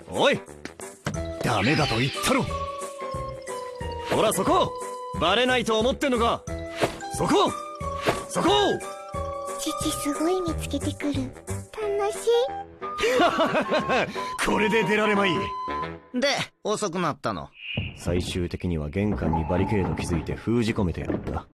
おい、ダメだと言ったろ。ほらそこ、バレないと思ってんのか。そこそこ。 父すごい見つけてくる。楽しい。これで出られまい。 で遅くなったの。 最終的には玄関にバリケード築いて封じ込めてやった。